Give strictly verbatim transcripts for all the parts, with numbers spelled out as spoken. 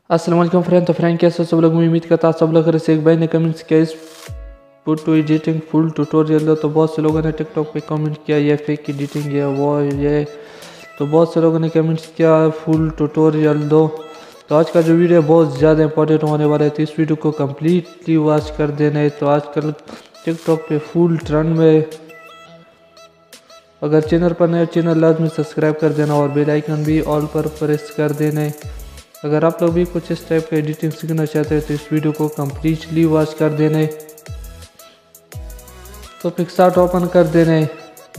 अस्सलाम वालेकुम फ्रेंड। तो फ्रेंड कैसे सब लोग, मैं उम्मीद करता हूँ सब लोग घर से। एक भाई ने कमेंट्स किया इस फोटो एडिटिंग फुल ट्यूटोरियल दो, तो बहुत से लोगों ने टिकटॉक पे कमेंट किया ये फेक एडिटिंग है वो ये, तो बहुत से लोगों ने कमेंट्स किया फुल ट्यूटोरियल दो। तो आज का जो वीडियो बहुत ज़्यादा इंपॉर्टेंट होने वाला है, तो इस वीडियो को कम्प्लीटली वॉच कर देना है। तो आजकल टिकटॉक पे फुल ट्रेंड में, अगर चैनल पर नए चैनल लाजमी सब्सक्राइब कर देना और बेल आइकन भी ऑल पर प्रेस कर देना है। अगर आप लोग भी कुछ इस टाइप का एडिटिंग सीखना चाहते हैं तो इस वीडियो को कम्प्लीटली वॉच कर देना है। तो पिक्सआर्ट ओपन कर देना है।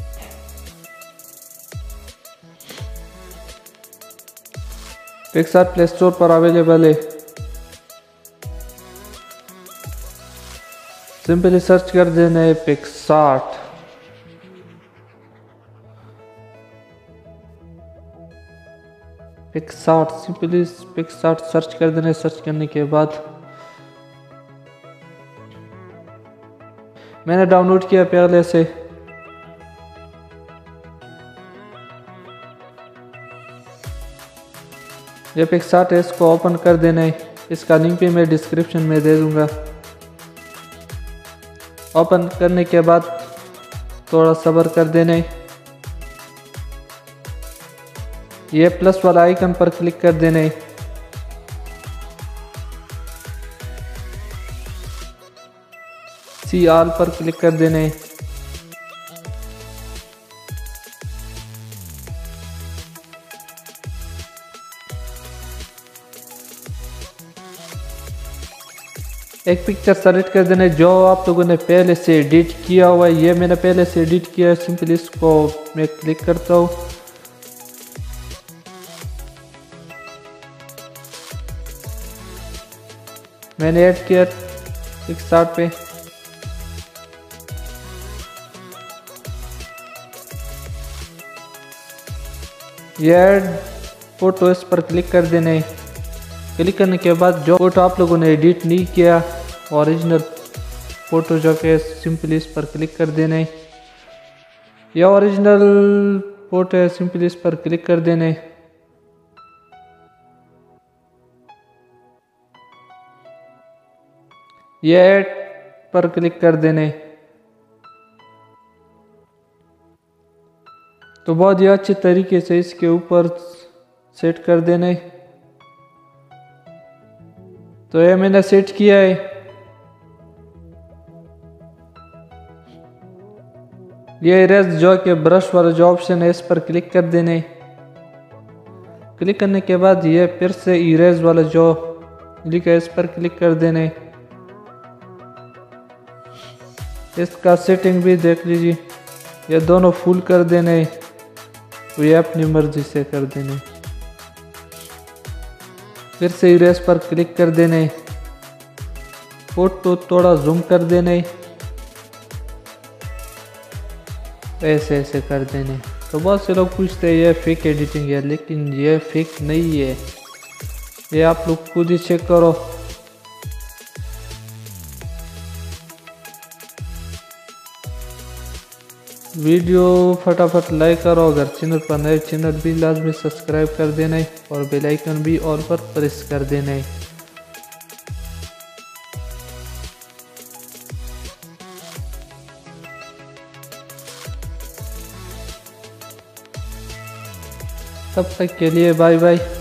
पिक्सआर्ट प्ले स्टोर पर अवेलेबल है। सिंपली सर्च कर देना है PicsArt. PicsArt simply PicsArt search कर देना है। सर्च करने के बाद मैंने डाउनलोड किया पहले से। ये पिक्सआर्ट है, इसको ओपन कर देना है। इसका लिंक भी मैं डिस्क्रिप्शन में दे दूंगा। ओपन करने के बाद थोड़ा सब्र कर देना है। ये प्लस वाला आइकन पर क्लिक कर देना है। सी आल पर क्लिक कर देना है। एक पिक्चर सेलेक्ट कर देना है जो आप लोगों ने पहले से एडिट किया हुआ है। ये मैंने पहले से एडिट किया है। सिंपली इसको मैं क्लिक करता हूँ। मैंने ऐड किया पिक्सआर्ट पे। ये ऐड फोटो, इस पर क्लिक कर देना है। क्लिक करने के बाद जो फोटो आप लोगों ने एडिट नहीं किया, ओरिजिनल फोटो जो कि सिंपली इस पर क्लिक कर देना है। यह ओरिजिनल फोटो है, सिंपली इस पर क्लिक कर देना है। ये ऐड पर क्लिक कर देने। तो बहुत ही अच्छे तरीके से इसके ऊपर सेट कर देने। तो ये मैंने सेट किया है। ये इरेज जो कि ब्रश वाला जो ऑप्शन है, इस पर क्लिक कर देने। क्लिक करने के बाद ये फिर से इरेज वाला जो लिखा है, इस पर क्लिक कर देने। इसका सेटिंग भी देख लीजिए। ये दोनों फुल कर देने, तो ये अपनी मर्जी से कर देने। फिर से इरेज पर क्लिक कर देने। फोटो थोड़ा जूम कर देने, ऐसे ऐसे कर देने। तो बहुत से लोग पूछते हैं ये फेक एडिटिंग है, लेकिन ये फेक नहीं है। ये आप लोग खुद ही चेक करो। वीडियो फटाफट लाइक करो। अगर चैनल पर नए चैनल भी लाजमी सब्सक्राइब कर देना है और बेल आइकन भी ऑल पर प्रेस कर देना है। तब तक के लिए बाय बाय।